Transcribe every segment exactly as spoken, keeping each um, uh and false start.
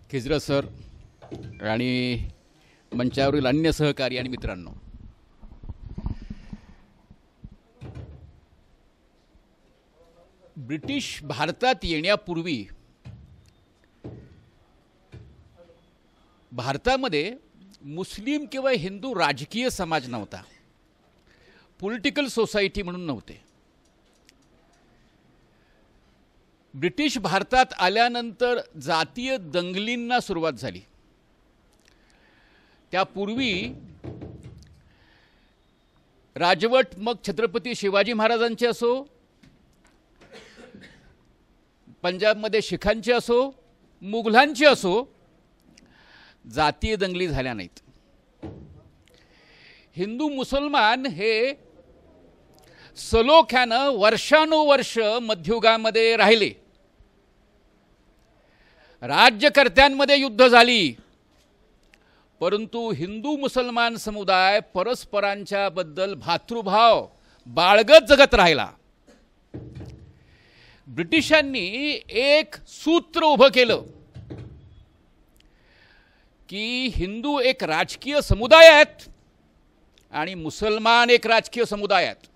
Khizr sir आणि मंचावरील अन्य सहकारी आणि मित्रांनो, ब्रिटिश भारतात येण्यापूर्वी भारतामध्ये मुस्लिम किंवा हिंदू राजकीय समाज नव्हता, पॉलिटिकल सोसायटी म्हणून नव्हते. ब्रिटिश भारतात आल्यानंतर जातीय दंगलींना सुरुवात झाली. त्यापूर्वी राजवट मग छत्रपती शिवाजी महाराजांची असो, पंजाबमध्ये शिखांची असो, मुघलांची असो, जातीय दंगली झाल्या नाहीत. हिंदू मुसलमान हे सलोख्यानं वर्षानुवर्ष मध्ययुगामध्ये राहिले. राज्यकर्त्यांमध्ये युद्ध झाली, परंतु हिंदू मुसलमान समुदाय परस्परांच्या बद्दल भातृभाव बाळगत जगत राहिला. ब्रिटिशांनी एक सूत्र उभं केलं की हिंदू एक राजकीय समुदाय आहेत आणि मुसलमान एक राजकीय समुदाय आहेत.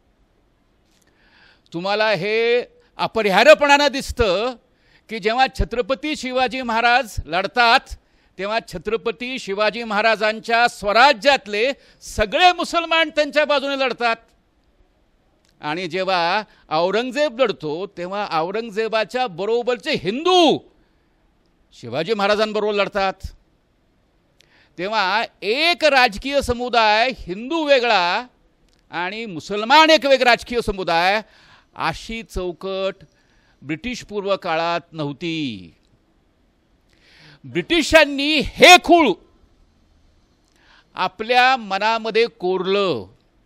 तुम्हाला हे अपरिहार्यपणानं दिसतं की जेव्हा छत्रपती शिवाजी महाराज लढतात तेव्हा छत्रपती शिवाजी महाराजांच्या स्वराज्यातले सगळे मुसलमान त्यांच्या बाजूने लढतात, आणि जेव्हा औरंगजेब लढतो तेव्हा औरंगजेबाच्या बरोबरचे हिंदू शिवाजी महाराजांबरोबर लढतात. तेव्हा एक राजकीय समुदाय हिंदू वेगळा आणि मुसलमान एक वेगळा राजकीय समुदाय, अशी चौकट ब्रिटिश पूर्व काळात नव्हती. ब्रिटिशांनी हे खूळ आपल्या मनामध्ये कोरलं.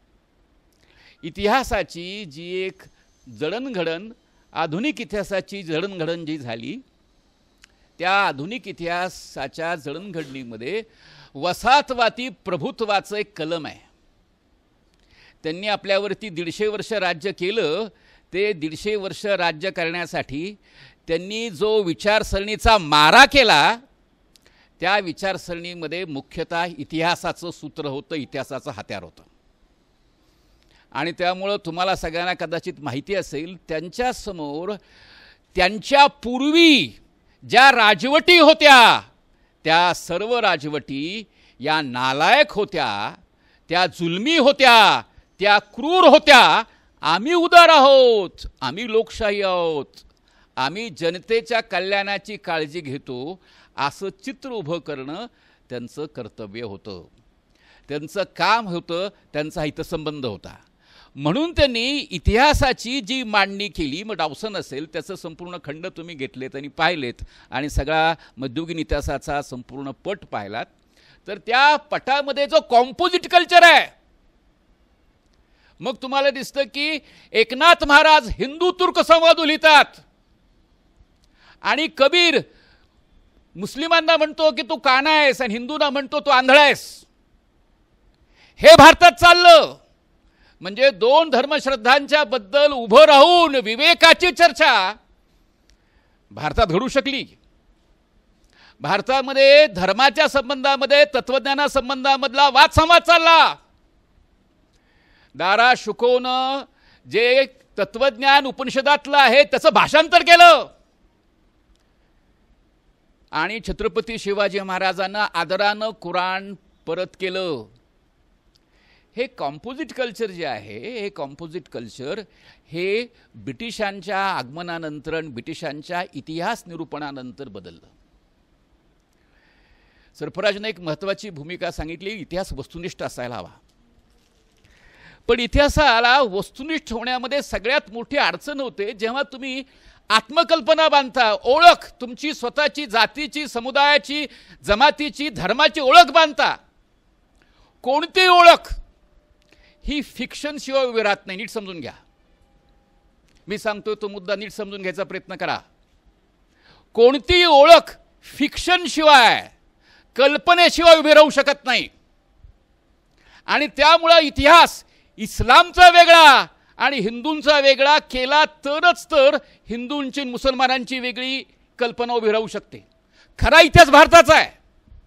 इतिहासाची जी एक जडणघडण, आधुनिक इतिहासाची जडणघडण जी झाली, त्या आधुनिक इतिहासाच्या जडणघडणीमध्ये वसाहतवादी प्रभुत्वाचं एक कलम आहे. त्यांनी आपल्यावरती दीडशे वर्ष राज्य केलं. ते दीडशे वर्ष राज्य करण्यासाठी त्यांनी जो विचारसरणीचा मारा केला, त्या विचारसरणीमध्ये मुख्यतः इतिहासाचं सूत्र होतं, इतिहासाचं हत्यार होतं. आणि त्यामुळं तुम्हाला सगळ्यांना कदाचित माहिती असेल, त्यांच्यासमोर त्यांच्या पूर्वी ज्या राजवटी होत्या त्या सर्व राजवटी या नालायक होत्या, त्या जुलमी होत्या, त्या क्रूर होत्या. आम्ही उदार आहोत, आम्ही लोकशाही आहोत, आम्ही जनतेच्या कल्याणाची काळजी घेतो, असं चित्र उभं करणं त्यांचं कर्तव्य होतं, त्यांचं काम होतं, त्यांचा हितसंबंध होता. म्हणून त्यांनी इतिहासाची जी मांडणी केली, मग डावसन असेल त्याचं संपूर्ण खंड तुम्ही घेतलेत आणि पाहिलेत आणि सगळा मध्ययुगीन इतिहासाचा संपूर्ण पट पाहिलात, तर त्या पटामध्ये जो कॉम्पोजिट कल्चर आहे, मग तुम्हाला दिसतं की एकनाथ महाराज हिंदू तुर्क संवाद लिहितात आणि कबीर मुस्लिमांना म्हणतो की तू काना आहेस आणि हिंदूंना म्हणतो तू आंधळा आहेस. हे भारतात चाललं. म्हणजे दोन धर्मश्रद्धांच्या बद्दल उभं राहून विवेकाची चर्चा भारतात घडू शकली. भारतामध्ये धर्माच्या संबंधामध्ये तत्वज्ञाना संबंधामधला वाद संवाद चालला. दारा शुकोनं जे तत्वज्ञान उपनिषदातलं आहे त्याचं भाषांतर केलं आणि छत्रपती शिवाजी महाराजांना आदरानं कुराण परत केलं. हे कॉम्पोजिट कल्चर जे आहे, हे कॉम्पोजिट कल्चर हे ब्रिटिशांच्या आगमनानंतर आणि ब्रिटिशांच्या इतिहास निरूपणानंतर बदललं. सरफराजने एक महत्त्वाची भूमिका सांगितली, इतिहास वस्तुनिष्ठ असायला हवा. पण इतिहासाला वस्तुनिष्ठ होण्यामध्ये सगळ्यात मोठी अडचण होते जेव्हा तुम्ही आत्मकल्पना बांधता, ओळख तुमची स्वतःची जातीची, समुदायाची, जमातीची, धर्माची ओळख बांधता. कोणती ओळख ही फिक्शन शिवाय उभी राहत नाही. नीट समजून घ्या. मी सांगतोय तो मुद्दा नीट समजून घ्यायचा प्रयत्न करा. कोणती ओळख फिक्शन शिवाय, कल्पनेशिवाय उभी राहू शकत नाही. आणि त्यामुळे इतिहास इस्लामचा वेगळा आणि हिंदूंचा वेगळा केला तरच तर हिंदूंची मुसलमानांची वेगळी कल्पना उभी राहू शकते. खरा इतिहास भारताचा आहे,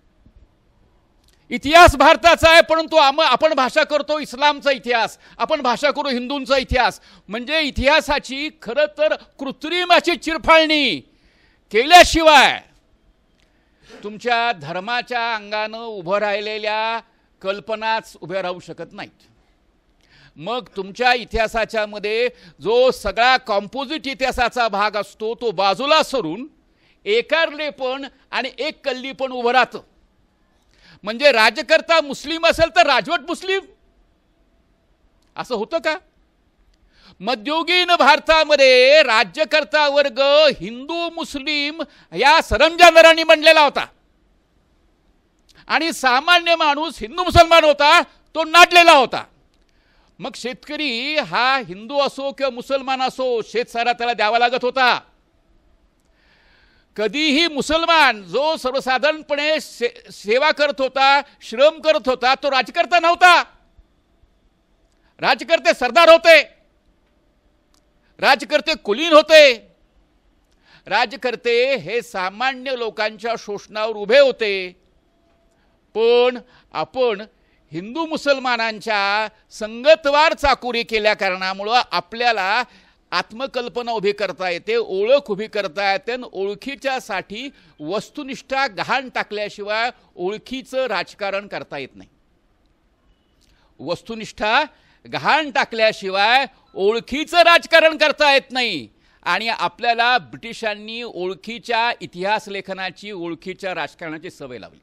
इतिहास भारताचा आहे, परंतु आम आपण भाषा करतो इस्लामचा इतिहास, आपण भाषा करू हिंदूंचा इतिहास. म्हणजे इतिहासाची खरं तर कृत्रिम अशी चिरफाळणी केल्याशिवाय तुमच्या धर्माच्या अंगानं उभं राहिलेल्या कल्पनाच उभ्या राहू शकत नाहीत. मग तुमच्या इतिहासाच्या मध्ये जो सगळा कॉम्पोजिट इतिहासाचा भाग असतो तो बाजूला सरून एकारलेपण आणि एक कल्लीपण उभं राहतं. म्हणजे राजकर्ता मुस्लिम असेल तर राजवट मुस्लिम असं होतं का? मध्ययुगीन भारतामध्ये राज्यकर्ता वर्ग हिंदू मुस्लिम या सरंजामदारांनी बनलेला होता आणि सामान्य माणूस हिंदू मुसलमान होता तो नाडलेला होता. मग शेतकरी हा हिंदू असो किंवा मुसलमान असो शेतसारा त्याला द्यावा लागत होता. कधीही मुसलमान जो सर्वसाधारणपणे से, सेवा करत होता, श्रम करत होता, तो राजकर्ता नव्हता. राजकर्ते सरदार होते, राजकर्ते कुलीन होते, राजकर्ते हे सामान्य लोकांच्या शोषणावर उभे होते. पण आपण हिंदू मुसलमानांच्या संगतवार चाकोरी केल्या कारणामुळे आपल्याला आत्मकल्पना उभी करता येते, ओळख उभी करता येते. ओळखीच्या साठी वस्तुनिष्ठा गहाण टाकल्याशिवाय ओळखीचं राजकारण करता येत नाही. वस्तुनिष्ठा गहाण टाकल्याशिवाय ओळखीचं राजकारण करता येत नाही. आणि आपल्याला ब्रिटिशांनी ओळखीच्या इतिहास लेखनाची, ओळखीच्या राजकारणाची सवय लावली.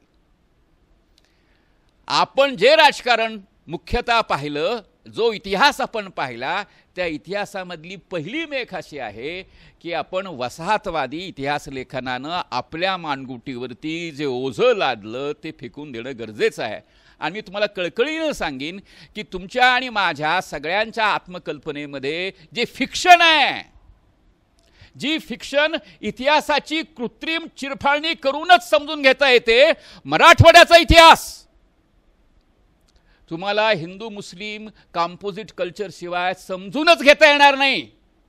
आपण जे राजकारण मुख्यतः पाहिलं, जो इतिहास आपण पाहिला, त्या इतिहासामधली पहिली मेख अशी आहे की आपण वसाहतवादी इतिहास लेखनानं आपल्या मानगुटीवरती जे ओझं लादलं ते फेकून देणं गरजेचं आहे. आणि मी तुम्हाला कळकळीनं सांगीन की तुमच्या आणि माझ्या सगळ्यांच्या आत्मकल्पनेमध्ये जे फिक्शन आहे, जी फिक्शन इतिहासाची कृत्रिम चिरफाळणी करूनच समजून घेता येते, मराठवाड्याचा इतिहास तुम्हाला हिंदू मुस्लिम कंपोजिट कल्चर शिवाय समजूनच घेता येणार नाही.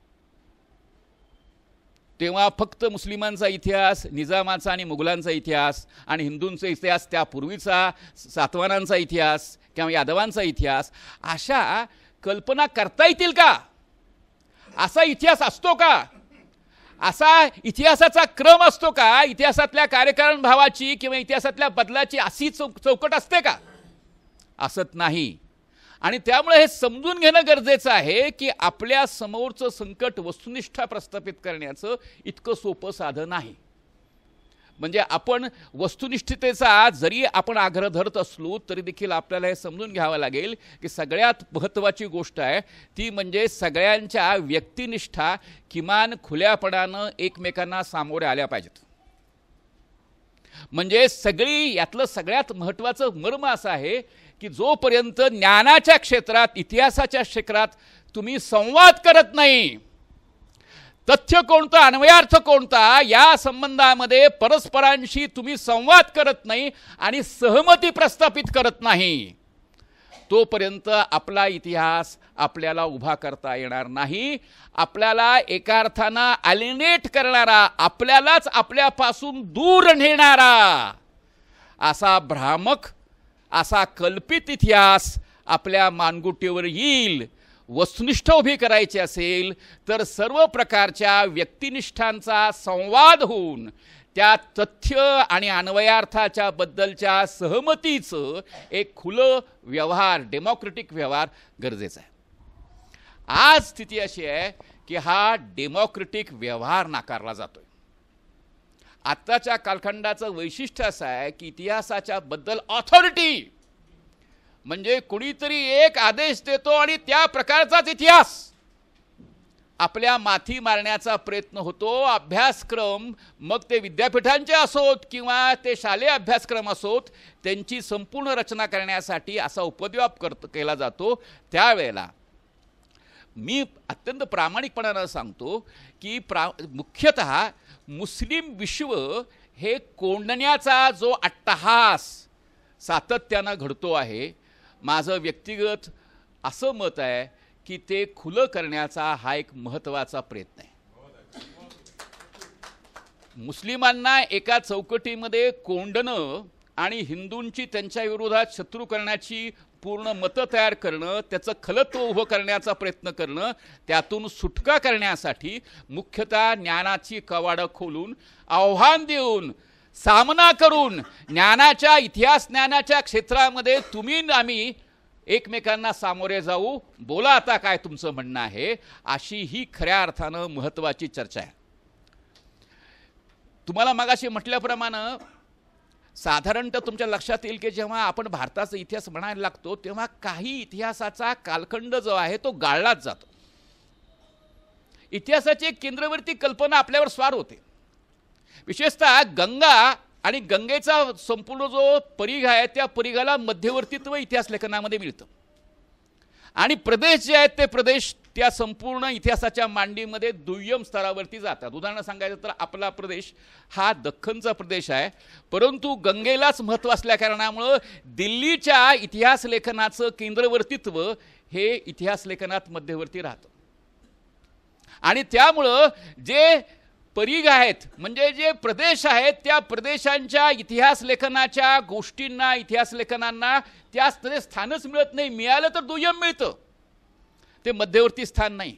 तेव्हा फक्त मुस्लिमांचा इतिहास, निजामाचा आणि मुघलांचा इतिहास आणि हिंदूंचा इतिहास, त्यापूर्वीचा सातवाहनांचा इतिहास किंवा यादवांचा इतिहास, अशा कल्पना करता येतील का? असा इतिहास असतो का? असा इतिहासाचा क्रम असतो का? इतिहासातल्या कार्यकारण भावाची किंवा इतिहासातल्या बदलाची अशी चौ चौकट असते का? असत नाही. आणि त्यामुळे हे समजून घेणं गरजेचं आहे की आपल्या समोरचं संकट वस्तुनिष्ठा प्रस्थापित करण्याचं इतकं सोपं साधन नाही. म्हणजे आपण वस्तुनिष्ठतेचा जरी आपण आग्रह धरत असलो तरी देखील आपल्याला हे समजून घ्यावं लागेल की सगळ्यात महत्त्वाची गोष्ट आहे ती म्हणजे सगळ्यांच्या व्यक्तिनिष्ठा किमान खुल्यापणानं एकमेकांना सामोरे आल्या पाहिजेत. म्हणजे सगळी यातलं सगळ्यात महत्त्वाचं मर्म असं आहे की जोपर्यंत ज्ञानाच्या क्षेत्रात, इतिहासाच्या क्षेत्रात तुम्ही संवाद करत नाही, तथ्य कोणतं, अन्वयार्थ कोणता, या संबंधामध्ये परस्परांशी तुम्ही संवाद करत नाही आणि सहमती प्रस्थापित करत नाही, तोपर्यंत आपला इतिहास आपल्याला उभा करता येणार नाही. आपल्याला एका अर्थानं अलिनेट करणारा, आपल्यालाच आपल्यापासून दूर नेणारा असा भ्रामक, असा कल्पित इतिहास आपल्या मानगुटीवर येईल. वस्तुनिष्ठ उभी करायची असेल तर सर्व प्रकारच्या व्यक्तिनिष्ठांचा संवाद होऊन त्या तथ्य आणि अन्वयार्थाच्या बद्दलच्या सहमतीचं एक खुलं व्यवहार, डेमोक्रेटिक व्यवहार गरजेचा आहे. आज स्थिती अशी आहे की हा डेमोक्रेटिक व्यवहार नाकारला जातोय. आत्ताच्या कालखंडाचं वैशिष्ट्य असं आहे की इतिहासाच्या बद्दल ऑथॉरिटी म्हणजे कुणीतरी एक आदेश देतो आणि त्या प्रकारचाच इतिहास आपल्या माथी मारण्याचा प्रयत्न होतो. अभ्यासक्रम मग ते विद्यापीठांचे असोत किंवा ते शालेय अभ्यासक्रम असोत, त्यांची संपूर्ण रचना करण्यासाठी असा उपद्व्याप करत केला जातो. त्यावेळेला मी अत्यंत प्रामाणिकपणाने सांगतो की प्रा मुख्यतः मुस्लिम विश्व हे कोंडण्याचा जो अट्टहास सातत्यानं घडतो आहे, माझं व्यक्तिगत असं मत आहे की ते खुलं करण्याचा हा एक महत्त्वाचा प्रयत्न आहे. मुस्लिमांना एका चौकटीमध्ये कोंडणं आणि हिंदूंची त्यांच्या विरोधात शत्रू करण्याची पूर्ण मतं तयार करणं, त्याचं खलत्व उभं करण्याचा प्रयत्न करणं, त्यातून सुटका करण्यासाठी मुख्यतः ज्ञानाची कवाडं खोलून आव्हान देऊन सामना करून ज्ञानाच्या इतिहास ज्ञानाच्या क्षेत्रामध्ये तुम्ही आम्ही एकमेकांना सामोरे जाऊ, बोला आता काय तुमचं म्हणणं आहे, अशी ही खऱ्या अर्थानं महत्त्वाची चर्चा आहे. तुम्हाला मगाशी म्हटल्याप्रमाणे साधारणतः तुमच्या लक्षात येईल की जेव्हा आपण भारताचा इतिहास म्हणायला लागतो तेव्हा काही इतिहासाचा कालखंड जो आहे तो गाळलाच जातो. इतिहासाची एक केंद्रवर्ती कल्पना आपल्यावर स्वार होते. विशेषतः गंगा आणि गंगेचा संपूर्ण जो परिघ आहे त्या परिघाला मध्यवर्तीत्व इतिहास लेखनामध्ये मिळतं आणि प्रदेश जे आहेत ते प्रदेश त्या संपूर्ण इतिहासाच्या मांडीमध्ये दुय्यम स्तरावरती जातात. उदाहरण सांगायचं तर आपला प्रदेश हा दख्खनचा प्रदेश आहे, परंतु गंगेलाच महत्त्व असल्या कारणामुळं दिल्लीच्या इतिहास लेखनाचं केंद्रवर्तीत्व हे इतिहास लेखनात मध्यवर्ती राहतं आणि त्यामुळं जे परिघ आहेत म्हणजे जे प्रदेश आहेत त्या प्रदेशांच्या इतिहास लेखनाच्या गोष्टींना इतिहास लेखनांना त्या स्थानच मिळत नाही. मिळालं तर दुय्यम मिळतं, ते मध्यवर्ती स्थान नाही,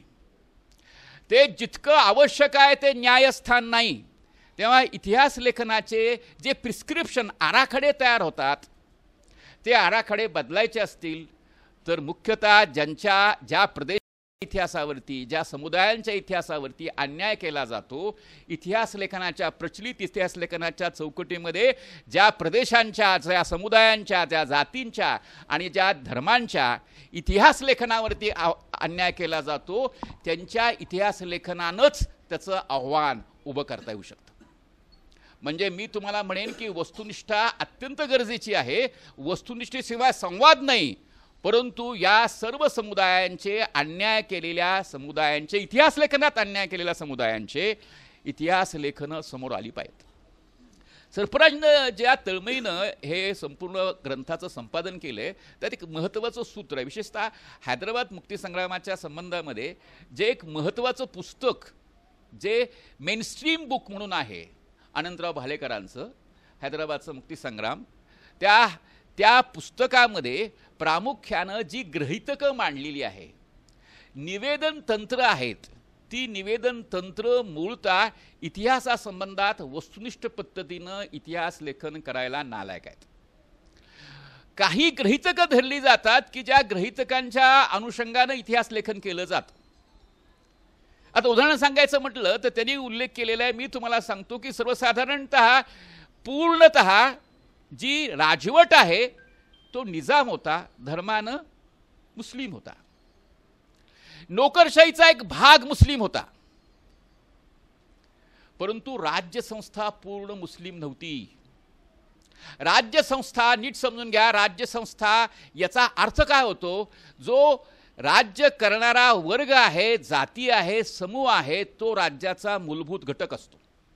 ते जितकं आवश्यक आहे ते न्यायस्थान नाही. तेव्हा इतिहास लेखनाचे जे प्रिस्क्रिप्शन आराखडे तयार होतात ते आराखडे बदलायचे असतील तर मुख्यतः ज्यांच्या ज्या प्रदेश इतिहासावरती ज्या समुदायांच्या इतिहासावरती अन्याय केला जातो, इतिहास लेखनाच्या प्रचलित इतिहास लेखनाच्या चौकटीमध्ये ज्या प्रदेशांच्या ज्या समुदायांच्या ज्या जातींच्या आणि ज्या धर्मांच्या इतिहास लेखनावरती अन्याय केला जातो त्यांच्या इतिहास लेखनानंच त्याचं आव्हान उभं करता येऊ शकतं. म्हणजे मी तुम्हाला म्हणेन की वस्तुनिष्ठा अत्यंत गरजेची आहे. वस्तुनिष्ठेशिवाय संवाद नाही, परंतु या सर्व समुदायांचे अन्याय केलेल्या समुदायांचे इतिहास लेखनात अन्याय केलेल्या समुदायांचे इतिहास लेखनं समोर आली पाहिजेत. सरफराजनं ज्या तळमळीनं हे संपूर्ण ग्रंथाचं संपादन केलं आहे त्यात एक महत्त्वाचं सूत्र आहे. विशेषतः हैदराबाद मुक्तीसंग्रामाच्या संबंधामध्ये जे एक महत्त्वाचं पुस्तक जे मेनस्ट्रीम बुक म्हणून आहे अनंतराव भालेकरांचं हैदराबादचं मुक्तीसंग्राम, त्या त्या पुस्तकामध्ये प्रामुख्यानं जी गृहीतकं मांडलेली आहे, निवेदन तंत्र आहेत, ती निवेदन तंत्र मूळतः इतिहासासंबंधात वस्तुनिष्ठ पद्धतीनं इतिहास लेखन करायला नालायक आहेत. काही गृहीतकं धरली जातात की ज्या गृहीतकांच्या अनुषंगानं इतिहास लेखन केलं जातं. आता उदाहरण सांगायचं म्हटलं तर त्यांनी उल्लेख केलेला आहे, मी तुम्हाला सांगतो की सर्वसाधारणतः पूर्णतः जी राजवट आहे तो निजाम होता, धर्मानं मुस्लिम होता. नोकरशाहीचा एक भाग मुस्लिम होता, परंतु राज्यसंस्था पूर्ण मुस्लिम नव्हती. राज्यसंस्था नीट समजून घ्या, राज्यसंस्था याचा अर्थ काय होतो, जो राज्य करणारा वर्ग आहे, जाती आहे, समूह आहे, तो राज्याचा मूलभूत घटक असतो.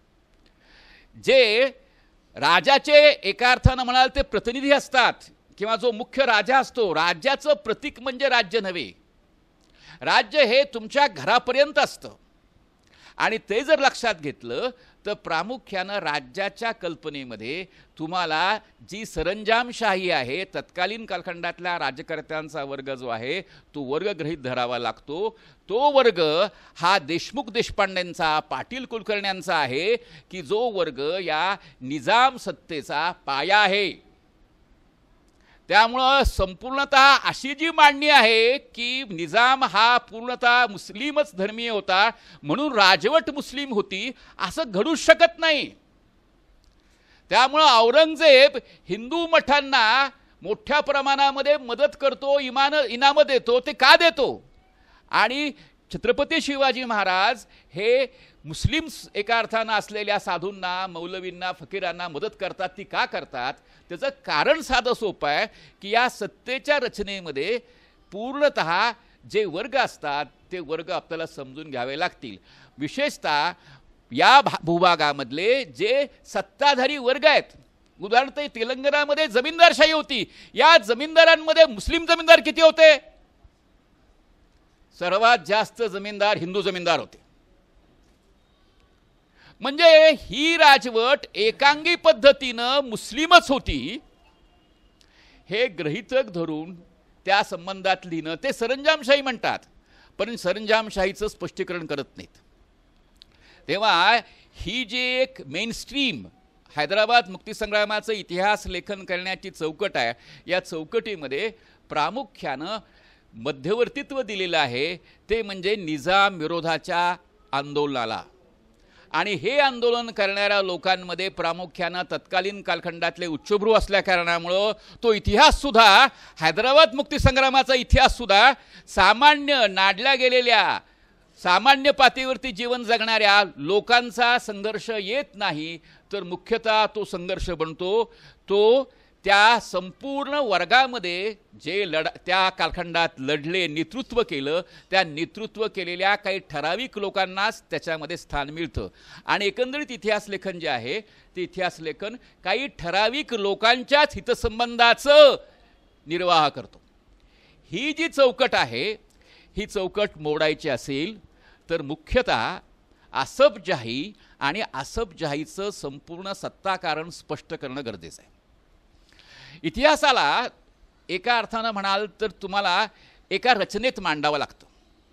जे राजाचे एका अर्थानं म्हणाल ते प्रतिनिधी असतात किंवा जो मुख्य राजा असतो, राज्याचं प्रतीक म्हणजे राज्य नव्हे, राज्य हे तुमच्या घरापर्यंत असतं. आणि ते जर लक्षात घेतलं तर प्रामुख्यानं राज्याच्या कल्पनेमध्ये तुम्हाला जी सरंजामशाही आहे, तत्कालीन कालखंडातल्या राज्यकर्त्यांचा वर्ग जो आहे तो वर्ग गृहीत धरावा लागतो. तो वर्ग हा देशमुख देशपांडेंचा, पाटील कुलकर्ण्यांचा आहे की जो वर्ग या निजाम सत्तेचा पाया आहे. त्यामुळं संपूर्णतः अशी जी मांडणी आहे की निजाम हा पूर्णतः मुस्लिमच धर्मीय होता म्हणून राजवट मुस्लिम होती असं घडूच शकत नाही. त्यामुळं औरंगजेब हिंदू मठांना मोठ्या प्रमाणामध्ये मदत करतो, इमान इनाम देतो. ते का देतो? आणि छत्रपती शिवाजी महाराज हे मुस्लिम एका अर्थानं असलेल्या साधूंना, मौलवींना, फकीरांना मदत करतात. ती का करतात? त्याचं कारण साधं सोपं आहे की या सत्तेच्या रचनेमध्ये पूर्णतः जे वर्ग असतात ते वर्ग आपल्याला समजून घ्यावे लागतील. विशेषतः या भूभागामधले जे सत्ताधारी वर्ग आहेत, उदाहरणार्थ तेलंगणामध्ये जमीनदारशाही होती. या जमीनदारांमध्ये मुस्लिम जमीनदार किती होते? सर्वात जास्त जमीनदार हिंदू जमीनदार होते. म्हणजे ही राजवट एकांगी पद्धतीनं मुस्लिमच होती हे गृहीतक धरून त्या संबंधात लिहिणं ते सरंजामशाही म्हणतात, पण सरंजामशाहीचं स्पष्टीकरण करत नाहीत. तेव्हा ही जी एक मेनस्ट्रीम हैदराबाद मुक्तीसंग्रामाचं इतिहास लेखन करण्याची चौकट आहे, या चौकटीमध्ये प्रामुख्यानं मध्यवर्तित्व दिलेलं आहे ते म्हणजे निजाम विरोधाच्या आंदोलनाला. आणि हे आंदोलन करणाऱ्या लोकांमध्ये प्रामुख्यानं तत्कालीन कालखंडातले उच्चभ्रू असल्या कारणामुळं तो इतिहाससुद्धा हैदराबाद मुक्तीसंग्रामाचा इतिहाससुद्धा सामान्य नाडल्या गेलेल्या सामान्य पातळीवरती जीवन जगणाऱ्या लोकांचा संघर्ष येत नाही, तर मुख्यतः तो संघर्ष बनतो तो त्या संपूर्ण वर्गामध्ये जे लढा त्या कालखंडात लढले नेतृत्व केलं त्या नेतृत्व केलेल्या काही ठराविक लोकांनाच त्याच्यामध्ये स्थान मिळतं. आणि एकंदरीत इतिहास लेखन जे आहे ते इतिहास लेखन काही ठराविक लोकांच्याच हितसंबंधाचं निर्वाह करतो. ही जी चौकट आहे ही चौकट मोडायची असेल तर मुख्यतः आसफ जाही आणि आसफ जाहीचं संपूर्ण सत्ताकारण स्पष्ट करणं गरजेचं आहे. इतिहासाला एका अर्थानं म्हणाल तर तुम्हाला एका रचनेत मांडावं लागतं.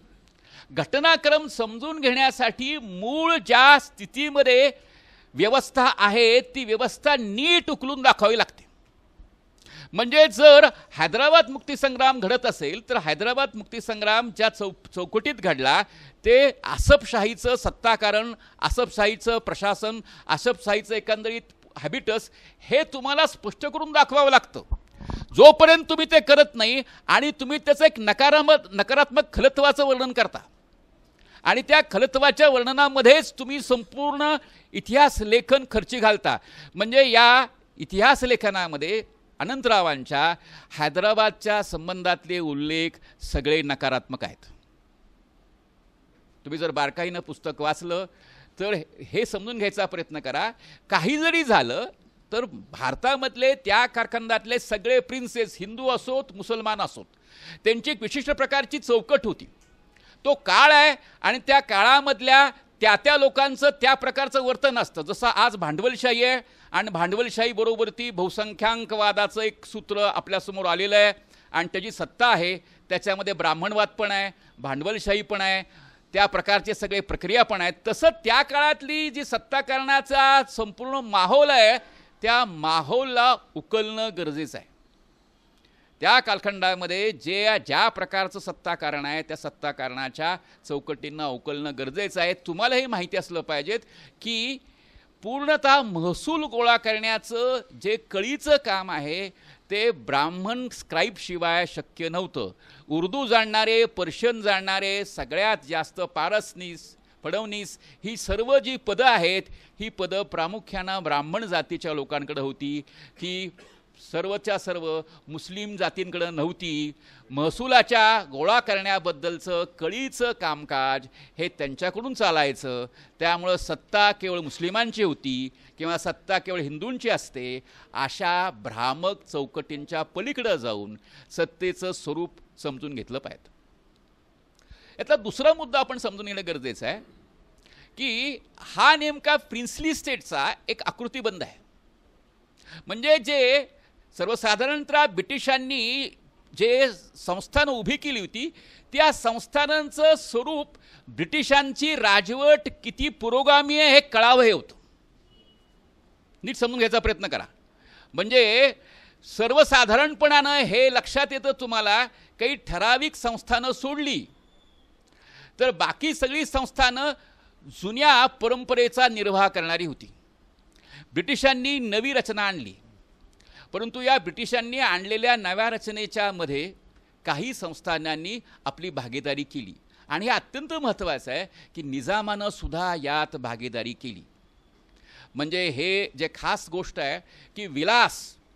घटनाक्रम समजून घेण्यासाठी मूळ ज्या स्थितीमध्ये व्यवस्था आहे ती व्यवस्था नीट उकलून दाखवावी लागते. म्हणजे जर हैदराबाद मुक्तीसंग्राम घडत असेल तर हैदराबाद मुक्तीसंग्राम ज्या चौ चौकटीत घडला ते आसफशाहीचं सत्ताकारण, आसफशाहीचं प्रशासन, आसफशाहीचं एकंदरीत हॅबिटस हे तुम्हाला स्पष्ट करून दाखवावं लागतं. जोपर्यंत तुम्ही ते करत नाही आणि तुम्ही त्याचं एक नकारात्मक नकारात्मक खलत्वाचं वर्णन करता आणि त्या खलत्वाच्या वर्णनामध्येच तुम्ही संपूर्ण इतिहास लेखन खर्ची घालता, म्हणजे या इतिहास लेखनामध्ये अनंतरावांच्या हैदराबादच्या संबंधातले उल्लेख सगळे नकारात्मक आहेत. तुम्ही जर बारकाईनं पुस्तक वाचलं तर हे समजून घ्यायचा प्रयत्न करा. काही जरी झालं तर भारतामधले त्या कारखंडातले सगळे प्रिन्सेस हिंदू असोत मुसलमान असोत त्यांची एक विशिष्ट प्रकारची चौकट होती. तो काळ आहे आणि त्या काळामधल्या त्या त्या लोकांचं त्या प्रकारचं वर्तन असतं. जसं आज भांडवलशाही आहे आणि भांडवलशाही बरोबर ती बहुसंख्याकवादाचं एक सूत्र आपल्यासमोर आलेलं आहे आणि त्याची सत्ता आहे. त्याच्यामध्ये ब्राह्मणवाद पण आहे, भांडवलशाही पण आहे, त्या प्रकारचे सगळे प्रक्रिया पण आहेत. तसं त्या काळातली जी सत्ता करण्याचा संपूर्ण माहोल आहे त्या माहोलला उकलणं गरजेचं आहे. त्या कालखंडामध्ये जे ज्या प्रकारचं सत्ताकारण आहे त्या सत्ताकारणाच्या चौकटींना उकलणं गरजेचं आहे. तुम्हालाही माहिती असलं पाहिजेत की पूर्णतः महसूल गोळा करण्याचं जे कळीचं काम आहे ते ब्राह्मण स्क्राईबशिवाय शक्य नव्हतं. उर्दू जाणणारे, पर्शियन जाणणारे, सगळ्यात जास्त पारसनीस, फडवणीस ही सर्व जी पदं आहेत ही पदं प्रामुख्यानं ब्राह्मण जातीच्या लोकांकडे होती. ही सर्वच्या सर्व मुस्लिम जातींकडं नव्हती. महसुलाच्या गोळा करण्याबद्दलचं कळीचं कामकाज हे त्यांच्याकडून चालायचं. त्यामुळं सत्ता केवळ मुस्लिमांची होती किंवा सत्ता केवळ हिंदूंची असते अशा भ्रामक चौकटींच्या पलीकडं जाऊन सत्तेचं स्वरूप समजून घेतलं पाहिजे. यातला दुसरा मुद्दा आपण समजून घेणं गरजेचं आहे की हा नेमका प्रिन्सली स्टेटचा एक आकृतिबंध आहे. म्हणजे जे सर्वसाधारणतः ब्रिटिशांनी जे संस्थानं उभी केली होती त्या संस्थानांचं स्वरूप ब्रिटिशांची राजवट किती पुरोगामी आहे हे कळावं हे होतं. नीट समजून घ्यायचा प्रयत्न करा. म्हणजे सर्वसाधारणपणानं हे लक्षात येतं तुम्हाला काही ठराविक संस्थानं सोडली तर बाकी सगळी संस्थानं जुन्या परंपरेचा निर्वाह करणारी होती. ब्रिटिशांनी नवी रचना आणली, परंतु या ब्रिटिशांनी आणलेल्या नव्या रचनेच्या मध्ये काही संस्थानांनी आपली भागीदारी केली आणि हे अत्यंत महत्त्वाचं आहे की निजामानं सुद्धा यात भागीदारी केली. म्हणजे हे जे खास गोष्ट आहे की विलास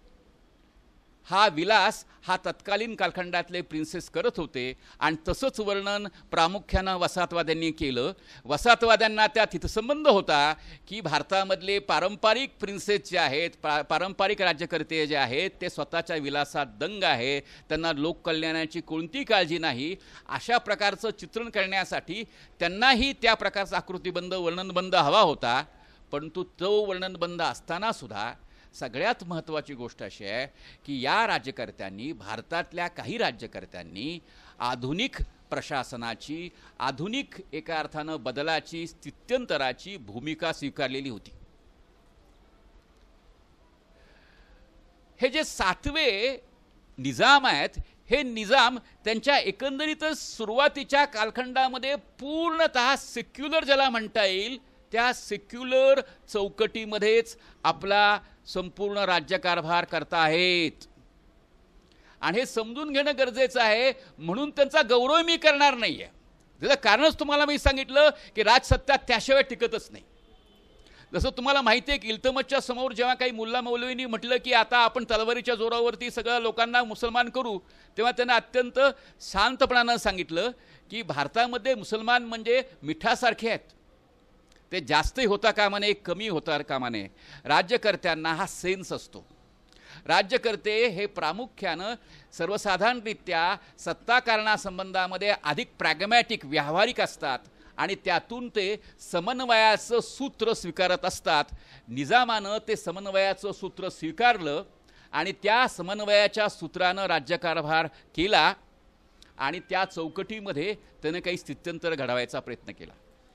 हा विलास हा तत्कालीन कालखंडातले प्रिन्सेस करत होते आणि तसंच वर्णन प्रामुख्यानं वसाहतवाद्यांनी केलं. वसाहतवाद्यांना त्यात हितसंबंध होता की भारतामधले पारंपरिक प्रिन्सेस जे आहेत, पा पारंपरिक राज्यकर्ते जे आहेत ते स्वतःच्या विलासात दंग आहे, त्यांना लोककल्याणाची कोणती काळजी नाही. अशा प्रकारचं चित्रण करण्यासाठी त्यांनाही त्या प्रकारचा आकृतिबंध वर्णनबंध हवा होता. परंतु तो वर्णनबंध असताना सुद्धा सगळ्यात महत्त्वाची गोष्ट अशी आहे की या राज्यकर्त्यांनी, भारतातल्या काही राज्यकर्त्यांनी आधुनिक प्रशासनाची, आधुनिक एका अर्थानं बदलाची, स्थित्यंतराची भूमिका स्वीकारलेली होती. हे जे सातवे निजाम आहेत, हे निजाम त्यांच्या एकंदरीतच सुरुवातीच्या कालखंडामध्ये पूर्णतः सेक्युलर ज्याला म्हणता येईल त्या सेक्युलर चौकटीमध्येच आपला संपूर्ण राज्यकारभार करता आहेत. आणि हे समजून घेणं गरजेचं आहे. म्हणून त्यांचा गौरव मी करणार नाही आहे. त्याचं कारणच तुम्हाला मी सांगितलं की राजसत्ता त्याशिवाय टिकतच नाही. जसं तुम्हाला माहिती आहे की इल्तमतच्या समोर जेव्हा काही मुल्ला मौलवींनी म्हटलं की आता आपण तलवारीच्या जोरावरती सगळ्या लोकांना मुसलमान करू, तेव्हा त्यांना अत्यंत शांतपणानं सांगितलं की भारतामध्ये मुसलमान म्हणजे मिठासारखे आहेत. ते जास्तही होता कामा नये, कमी होता कामा नये. राज्यकर्त्यांना हा सेन्स असतो. राज्यकर्ते हे प्रामुख्यानं सर्वसाधारणरित्या सत्ताकारणासंबंधामध्ये अधिक प्रॅग्मॅटिक, व्यावहारिक असतात आणि त्यातून ते समन्वयाचं सूत्र स्वीकारत असतात. निजामानं ते समन्वयाचं सूत्र स्वीकारलं आणि त्या समन्वयाच्या सूत्रानं राज्यकारभार केला आणि त्या चौकटीमध्ये त्यानं काही स्थित्यंतर घडवायचा प्रयत्न केला.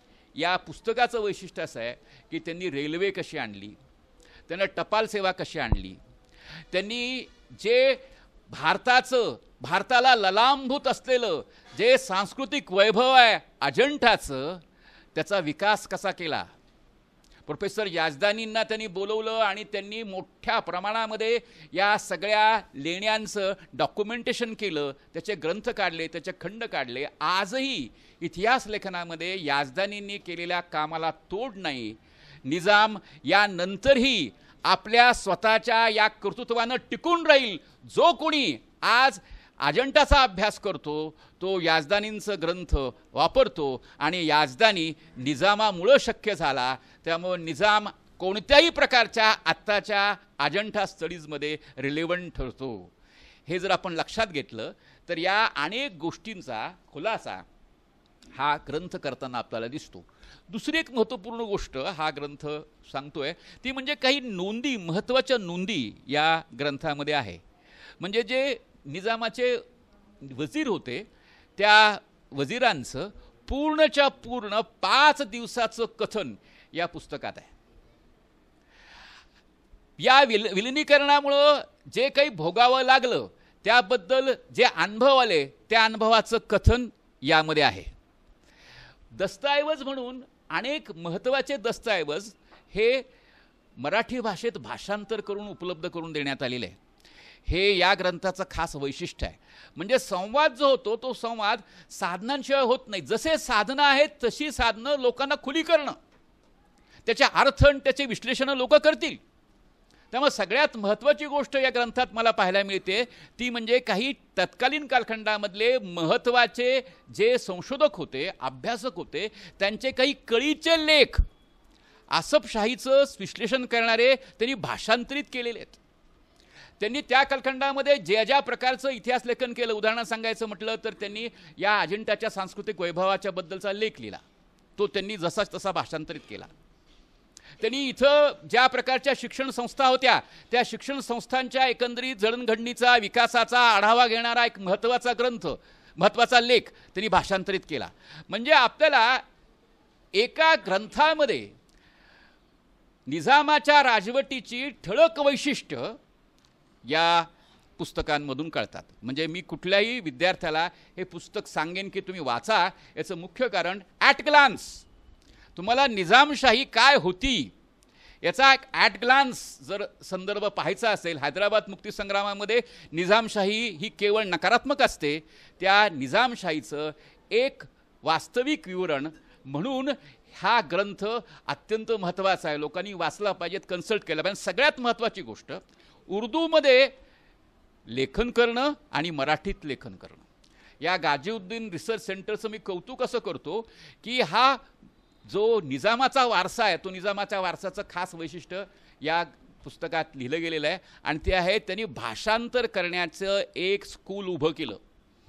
या पुस्तकाचं वैशिष्ट्य असं आहे की त्यांनी रेल्वे कशी आणली, त्यांना टपाल सेवा कशी आणली, त्यांनी जे भारताचं, भारताला ललांभूत असलेलं जे सांस्कृतिक वैभव आहे अजंठाचं, त्याचा विकास कसा केला. प्रोफेसर याजदानींना त्यांनी बोलवलं आणि त्यांनी मोठ्या प्रमाणामध्ये या सगळ्या लेण्यांचं डॉक्युमेंटेशन केलं, त्याचे ग्रंथ काढले, त्याचे खंड काढले. आजही इतिहास लेखनामध्ये याजदानींनी केलेल्या कामाला तोड नाही. निजाम यानंतरही आपल्या स्वतःच्या या कर्तृत्वानं टिकून राहील. जो कोणी आज अजंठाचा अभ्यास करतो तो याजदानींचं ग्रंथ वापरतो आणि याजदानी निजामामुळं शक्य झाला. त्यामुळे निजाम कोणत्याही प्रकारच्या आत्ताच्या अजंठा स्टडीजमध्ये रिलेव्हंट ठरतो. हे जर आपण लक्षात घेतलं तर या अनेक गोष्टींचा खुलासा हा ग्रंथ करताना आपल्याला दिसतो. दुसरी एक महत्त्वपूर्ण गोष्ट हा ग्रंथ सांगतोय ती म्हणजे काही नोंदी, महत्त्वाच्या नोंदी या ग्रंथामध्ये आहे. म्हणजे जे निजामाचे वजीर होते त्या वजीरांचं पूर्णच्या पूर्ण पाच दिवसाचं कथन या पुस्तकात आहे. या विल विलिनीकरणामुळं जे काही भोगावं लागलं त्याबद्दल जे अनुभव आले त्या अनुभवाचं कथन यामध्ये आहे. दस्तऐवज म्हणून अनेक महत्त्वाचे दस्तऐवज हे मराठी भाषेत भाषांतर करून उपलब्ध करून देण्यात आलेले आहे. हे या ग्रंथाचं खास वैशिष्ट्य आहे. म्हणजे संवाद जो होतो तो संवाद साधनांशिवाय होत नाही. जसे साधनं आहेत तशी साधनं लोकांना खुली करणं, त्याचे अर्थ आणि त्याचे विश्लेषण लोक करतील. त्यामुळे सगळ्यात महत्त्वाची गोष्ट या ग्रंथात मला पाहायला मिळते ती म्हणजे काही तत्कालीन कालखंडामधले महत्त्वाचे जे संशोधक होते, अभ्यासक होते, त्यांचे काही कळीचे लेख आसफशाहीचं विश्लेषण करणारे त्यांनी भाषांतरित केलेले आहेत. त्यांनी त्या कालखंडामध्ये ज्या ज्या प्रकारचं इतिहास लेखन केलं, उदाहरण सांगायचं म्हटलं तर त्यांनी या अजिंठाच्या सांस्कृतिक वैभवाच्या बद्दलचा लेख लिहिला, तो त्यांनी जसा तसा भाषांतरित केला. त्यांनी इथं ज्या प्रकारच्या शिक्षण संस्था होत्या त्या शिक्षण संस्थांच्या एकंदरीत जडणघडणीचा, विकासाचा आढावा घेणारा एक महत्त्वाचा ग्रंथ, महत्त्वाचा लेख त्यांनी भाषांतरित केला. म्हणजे आपल्याला एका ग्रंथामध्ये निजामाच्या राजवटीची ठळक वैशिष्ट्य या पुस्तकांमधून कळतात. म्हणजे मी कुठल्याही विद्यार्थ्याला हे पुस्तक सांगेन की तुम्ही वाचा, याचं मुख्य कारण ॲट ग्लान्स तुम्हाला निजामशाही काय होती याचा एक ॲट ग्लान्स जर संदर्भ पाहायचा असेल. हैदराबाद मुक्तीसंग्रामामध्ये निजामशाही ही केवळ नकारात्मक असते, त्या निजामशाहीचं एक वास्तविक विवरण म्हणून हा ग्रंथ अत्यंत महत्त्वाचा आहे. लोकांनी वाचला पाहिजेत, कन्सल्ट केला पाहिजे. सगळ्यात महत्त्वाची गोष्ट उर्दूमध्ये लेखन करणं आणि मराठीत लेखन करणं. या गाजीउद्दीन रिसर्च सेंटरचं मी कौतुक असं करतो की हा जो निजामाचा वारसा आहे तो निजामाच्या वारसाचं खास वैशिष्ट्य या पुस्तकात लिहिलं गेलेलं आहे आणि ते आहे त्यांनी भाषांतर करण्याचं एक स्कूल उभं केलं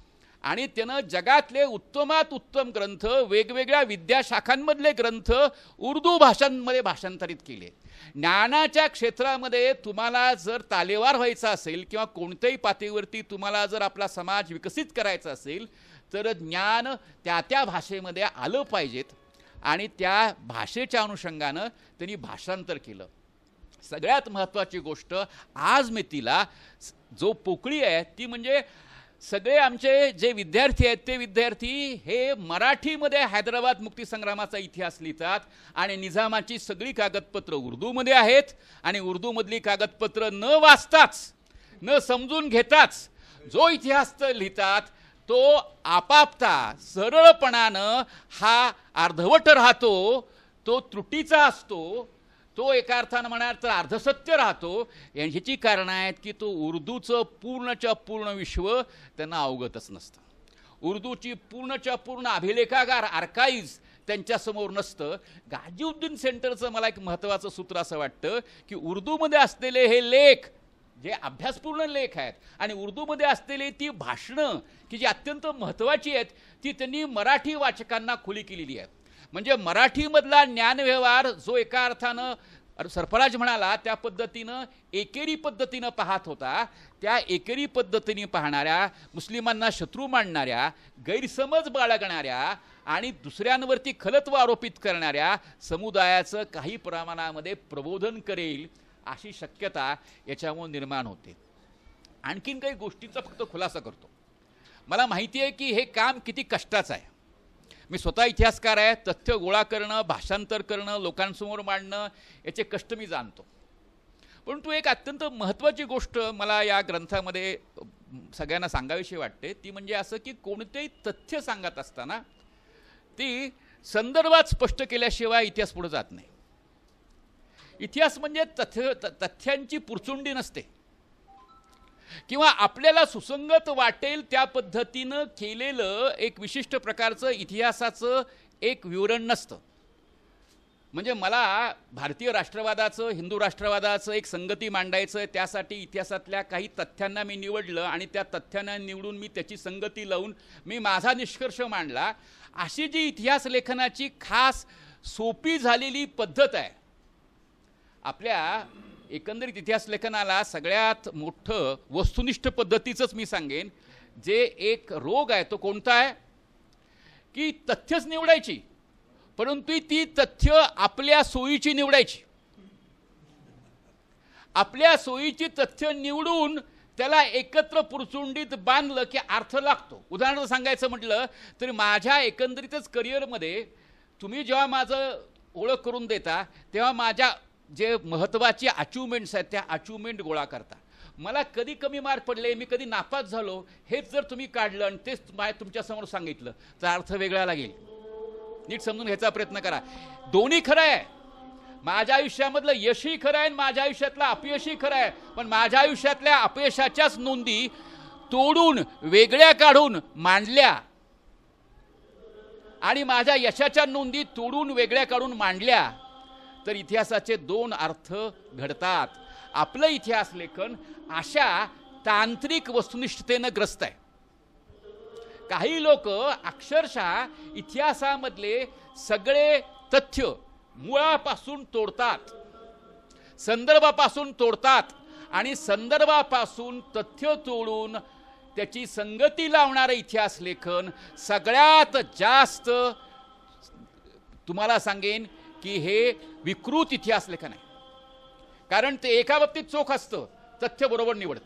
आणि त्यानं जगातले उत्तमात उत्तम ग्रंथ, वेगवेगळ्या विद्याशाखांमधले ग्रंथ उर्दू भाषांमध्ये भाषांतरित केले. ज्ञानाच्या क्षेत्रामध्ये तुम्हाला जर तालेवार व्हायचा असेल किंवा कोणत्याही पातळीवरती तुम्हाला जर आपला समाज विकसित करायचा असेल तर ज्ञान त्या त्या भाषेमध्ये आलं पाहिजेत आणि त्या भाषेच्या अनुषंगानं त्यांनी भाषांतर केलं. सगळ्यात महत्त्वाची गोष्ट आज मी तिला जो पोकळी आहे ती म्हणजे सगळे आमचे जे विद्यार्थी आहेत ते विद्यार्थी हे मराठीमध्ये हैदराबाद मुक्तीसंग्रामाचा इतिहास लिहितात आणि निजामाची सगळी कागदपत्र उर्दूमध्ये आहेत आणि उर्दूमधली कागदपत्र न वाचताच न समजून घेताच जो इतिहास लिहितात तो आपापता सरळपणानं हा अर्धवट राहतो, तो त्रुटीचा असतो, तो एका अर्थानं म्हणाल तर अर्धसत्य राहतो. ह्याची कारणं आहेत की तो उर्दूचं पूर्णच्या पूर्ण विश्व त्यांना अवगतच नसतं. उर्दूची पूर्णच्या पूर्ण अभिलेखागार आर्काईव्ज त्यांच्यासमोर नसतं. गाजीउद्दीन सेंटरचं मला एक महत्त्वाचं सूत्र असं वाटतं की उर्दूमध्ये असलेले हे लेख जे अभ्यासपूर्ण लेख आहेत आणि उर्दूमध्ये असलेली ती भाषणं की जी अत्यंत महत्त्वाची आहेत ती त्यांनी मराठी वाचकांना खुली केलेली आहेत. म्हणजे मराठीमधला ज्ञानव्यवहार जो एका अर्थानं सरफराज म्हणाला त्या पद्धतीनं एकेरी पद्धतीनं पाहत होता, त्या एकेरी पद्धतीने पाहणाऱ्या, मुस्लिमांना शत्रू मानणाऱ्या, गैरसमज बाळगणाऱ्या आणि दुसऱ्यांवरती खलत्व आरोपित करणाऱ्या समुदायाचं काही प्रमाणामध्ये प्रबोधन करेल अशी शक्यता याच्यामुळे निर्माण होते. आणखीन काही गोष्टींचा फक्त खुलासा करतो. मला माहिती आहे की हे काम किती कष्टाचं आहे. मी स्वतः इतिहासकार आहे. तथ्य गोळा करणं, भाषांतर करणं, लोकांसमोर मांडणं याचे कष्ट मी जाणतो. परंतु एक अत्यंत महत्त्वाची गोष्ट मला या ग्रंथामध्ये सगळ्यांना सांगावीशी वाटते ती म्हणजे असं की कोणतेही तथ्य सांगत असताना ती संदर्भात स्पष्ट केल्याशिवाय इतिहास पुढे जात नाही. इतिहास म्हणजे तथ्य तथ्यांची पुरचुंडी नसते किंवा आपल्याला सुसंगत वाटेल त्या पद्धतीनं केलेलं एक विशिष्ट प्रकारचं इतिहासाचं एक विवरण नसतं. म्हणजे मला भारतीय राष्ट्रवादाचं, हिंदू राष्ट्रवादाचं एक संगती मांडायचं आहे, त्यासाठी इतिहासातल्या काही तथ्यांना मी निवडलं आणि त्या तथ्यांना निवडून मी त्याची संगती लावून मी माझा निष्कर्ष मांडला. अशी जी इतिहास लेखनाची खास सोपी झालेली पद्धत आहे. आपल्या एकंदरीत इतिहास लेखनाला सगळ्यात मोठं वस्तुनिष्ठ पद्धतीचंच मी सांगेन जे एक रोग आहे तो कोणता आहे की तथ्यच निवडायची परंतु ती तथ्य आपल्या सोयीची निवडायची. आपल्या सोयीची तथ्य निवडून त्याला एकत्र पुरचुंडीत बांधलं की अर्थ लागतो. उदाहरण सांगायचं म्हटलं तर माझ्या एकंदरीतच करिअरमध्ये तुम्ही जेव्हा माझं ओळख करून देता तेव्हा माझ्या जे महत्त्वाचे अचिव्हमेंट्स आहेत त्या अचिव्हमेंट गोळा करता. मला कधी कमी मार्क पडले, मी कधी नापास झालो हेच जर तुम्ही काढलं आणि तेच तुमच्यासमोर सांगितलं तर अर्थ वेगळा लागेल. नीट समजून घ्यायचा प्रयत्न करा. दोन्ही खरं आहे. माझ्या आयुष्यामधलं यशही खरं आहे, माझ्या आयुष्यातलं अपयशही खरं आहे. पण माझ्या आयुष्यातल्या अपयशाच्याच नोंदी तोडून वेगळ्या काढून मांडल्या आणि माझ्या यशाच्या नोंदी तोडून वेगळ्या काढून मांडल्या तर इतिहासाचे दोन अर्थ घडतात. आपलं इतिहास लेखन अशा तांत्रिक वस्तुनिष्ठतेनं ग्रस्त आहे. काही लोक अक्षरशः इतिहासामधले सगळे तथ्य मुळापासून तोडतात, संदर्भापासून तोडतात आणि संदर्भापासून तथ्य तोडून त्याची संगती लावणारं इतिहास लेखन सगळ्यात जास्त तुम्हाला सांगेन की हे विकृत इतिहास लेखन आहे. कारण ते एका बाबतीत चोख असतं, तथ्य बरोबर निवडतं,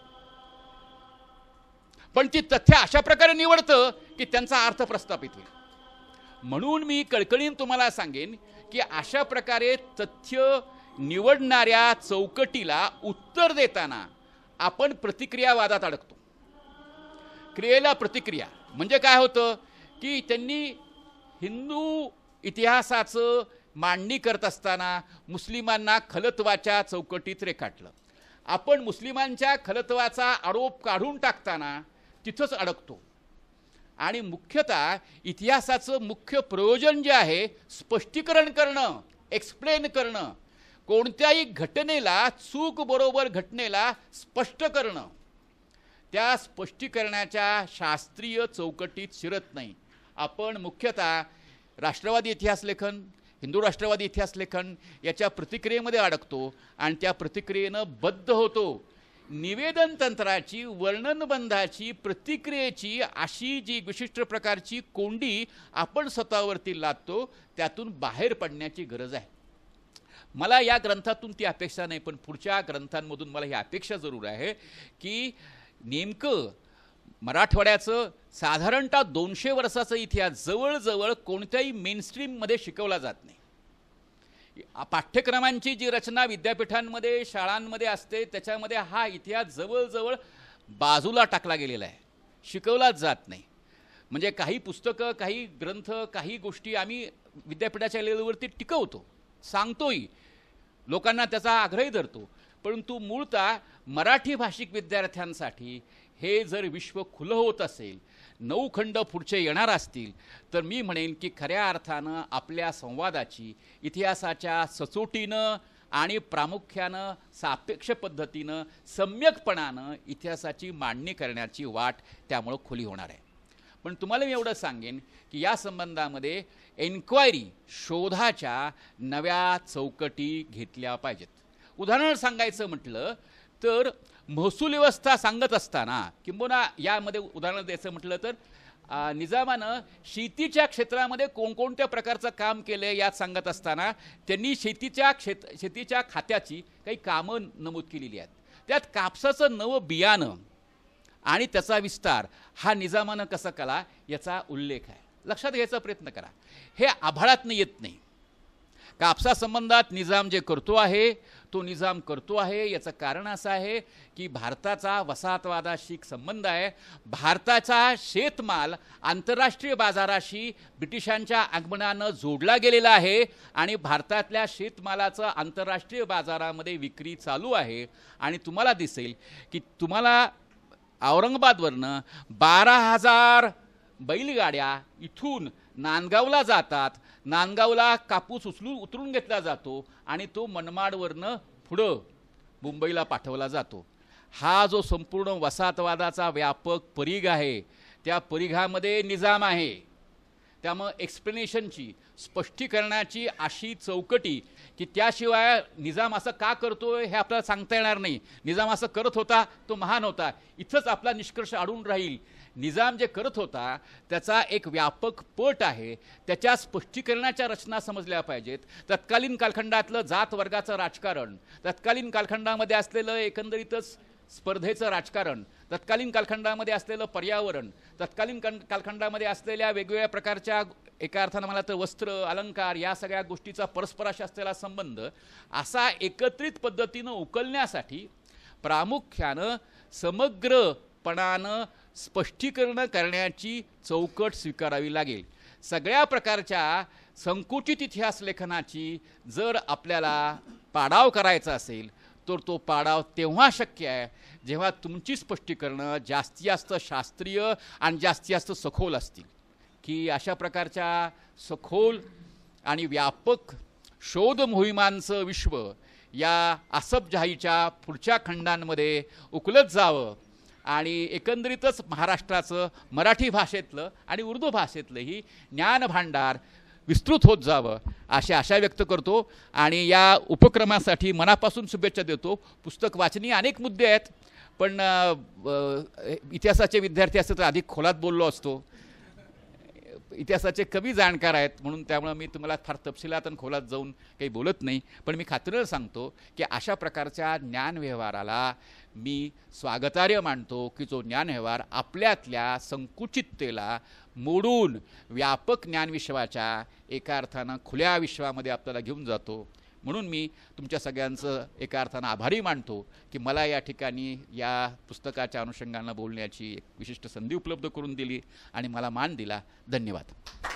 पण ती तथ्य अशा प्रकारे निवडतं की त्यांचा अर्थ प्रस्थापित होईल. म्हणून मी कळकळीने तुम्हाला सांगेन की अशा प्रकारे तथ्य निवडणाऱ्या चौकटीला उत्तर देताना आपण प्रतिक्रियावादात अडकतो. क्रियेला प्रतिक्रिया म्हणजे काय होतं की त्यांनी हिंदू इतिहासाचं मांडणी करत असताना मुस्लिमांना खलत्वाच्या चौकटीत रेखाटलं. आपण मुस्लिमांच्या खलत्वाचा आरोप काढून टाकताना तिथंच अडकतो. आणि मुख्यतः इतिहासाचं मुख्य प्रयोजन जे आहे स्पष्टीकरण करणं, एक्सप्लेन करणं, कोणत्याही घटनेला चूक बरोबर घटनेला स्पष्ट करणं, त्या स्पष्टीकरणाच्या शास्त्रीय चौकटीत शिरत नाही. आपण मुख्यतः राष्ट्रवादी इतिहास लेखन, हिंदू राष्ट्रवादी इतिहास लेखन याच्या प्रतिक्रियेमध्ये अडकतो आणि त्या प्रतिक्रियेनं बद्ध होतो. निवेदन तंत्राची, वर्णनबंधाची, प्रतिक्रियेची अशी जी विशिष्ट प्रकारची कोंडी आपण स्वतःवरती लादतो, त्यातून बाहेर पडण्याची गरज आहे. मला या ग्रंथातून ती अपेक्षा नाही, पण पुढच्या ग्रंथांमधून मला ही अपेक्षा जरूर आहे की नेमकं मराठवाड्याचं साधारणतः दोनशे वर्षाचा इतिहास जवळजवळ कोणत्याही मेनस्ट्रीममध्ये शिकवला जात नाही. पाठ्यक्रमांची जी रचना विद्यापीठांमध्ये, शाळांमध्ये असते, त्याच्यामध्ये हा इतिहास जवळजवळ बाजूला टाकला गेलेला आहे, शिकवलाच जात नाही. म्हणजे काही पुस्तकं, काही ग्रंथ, काही गोष्टी आम्ही विद्यापीठाच्या लेवलवरती टिकवतो, सांगतोही, लोकांना त्याचा आग्रही धरतो, परंतु मूळतः मराठी भाषिक विद्यार्थ्यांसाठी हे जर विश्व खुलं होत असेल, नऊ खंड पुढचे येणार असतील, तर मी म्हणेन की खऱ्या अर्थानं आपल्या संवादाची, इतिहासाच्या सचोटीनं आणि प्रामुख्यानं सापेक्ष पद्धतीनं, सम्यकपणानं इतिहासाची मांडणी करण्याची वाट त्यामुळं खुली होणार आहे. पण तुम्हाला मी एवढं सांगेन की या संबंधामध्ये एन्क्वायरी, शोधाच्या नव्या चौकटी घेतल्या पाहिजेत. उदाहरण सांगायचं म्हटलं तर महसूल व्यवस्था सांगत असताना, किंबहुना यामध्ये उदाहरण द्यायचं म्हटलं तर निजामानं शेतीच्या क्षेत्रामध्ये कोणकोणत्या प्रकारचं काम केलं यात सांगत असताना त्यांनी शेतीच्या क्षेत्र शेतीच्या खात्याची काही कामं नमूद केलेली आहेत. त्यात कापसाचं नवं बियाणं आणि त्याचा विस्तार हा निजामानं कसा केला याचा उल्लेख आहे. लक्षात घ्यायचा प्रयत्न करा. हे आभाळातनं येत नाही. कापसासंबंधात निजाम जे करतो आहे तो निजाम करतो आहे याचं कारण असं आहे की भारताचा वसाहतवादाशी संबंध आहे. भारताचा शेतमाल आंतरराष्ट्रीय बाजाराशी ब्रिटिशांच्या आगमनानं जोडला गेलेला आहे आणि भारतातल्या शेतमालाचं आंतरराष्ट्रीय बाजारामध्ये विक्री चालू आहे. आणि तुम्हाला दिसेल की तुम्हाला औरंगाबादवरनं बारा हजार बैलगाड्या इथून नांदगावला जातात. नांदगावला कापूस उचलून उतरून घेतला जातो आणि तो मनमाडवरनं पुढं मुंबईला पाठवला जातो. हा जो संपूर्ण वसाहतवादाचा व्यापक परिघ आहे, त्या परिघामध्ये निजाम आहे. त्यामुळं एक्सप्लेनेशनची, स्पष्टीकरणाची अशी चौकटी की त्याशिवाय निजाम असं का करतोय हे आपल्याला सांगता येणार नाही. निजाम असं करत होता, तो महान होता, इथंच आपला निष्कर्ष अडून राहील. निजाम जे करत होता त्याचा एक व्यापक पट आहे. त्याच्या स्पष्टीकरणाच्या रचना समजल्या पाहिजेत. तत्कालीन कालखंडातलं जात वर्गाचं राजकारण, तत्कालीन कालखंडामध्ये असलेलं एकंदरीतच स्पर्धेचं राजकारण, तत्कालीन कालखंडामध्ये असलेलं पर्यावरण, तत्कालीन कालखंडामध्ये असलेल्या वेगवेगळ्या प्रकारच्या, एका अर्थानं मला तर वस्त्र, अलंकार, या सगळ्या गोष्टीचा परस्पराशी असलेला संबंध असा एकत्रित पद्धतीनं उकलण्यासाठी प्रामुख्यानं समग्रपणानं स्पष्टीकरण करण्याची चौकट स्वीकारावी लागेल. सगळ्या प्रकारच्या संकुचित इतिहास लेखनाची जर आपल्याला पाडाव करायचा असेल तर तो पाडाव तेव्हा शक्य आहे जेव्हा तुमची स्पष्टीकरणं जास्तीत जास्त शास्त्रीय आणि जास्तीत जास्त सखोल असतील. की अशा प्रकारच्या सखोल आणि व्यापक शोध मोहिमांचं विश्व या आसफ जाहीच्या पुढच्या खंडांमध्ये उकलत जावं आणि एकंदरीतच महाराष्ट्राचं मराठी भाषेतलं आणि उर्दू भाषेतलंही ज्ञानभांडार विस्तृत होत जावं अशी आशा व्यक्त करतो आणि या उपक्रमासाठी मनापासून शुभेच्छा देतो. पुस्तक वाचनीय अनेक मुद्दे आहेत, पण इतिहासाचे विद्यार्थी असते तर अधिक खोलात बोललो असतो. इतिहासाचे कमी जाणकार आहेत म्हणून त्यामुळे मी तुम्हाला फार तपशिलात आणि खोलात जाऊन काही बोलत नाही. पण मी खात्रीनं सांगतो की अशा प्रकारच्या ज्ञानव्यवहाराला मी स्वागतार्ह मानतो की जो ज्ञानव्यवहार आपल्यातल्या संकुचिततेला मोडून व्यापक ज्ञानविश्वाच्या एका अर्थानं खुल्या विश्वामध्ये आपल्याला घेऊन जातो. म्हणून मी तुमच्या सगळ्यांचं एका अर्थानं आभारी मानतो की मला या ठिकाणी या पुस्तकाच्या अनुषंगानं बोलण्याची एक विशिष्ट संधी उपलब्ध करून दिली आणि मला मान दिला. धन्यवाद.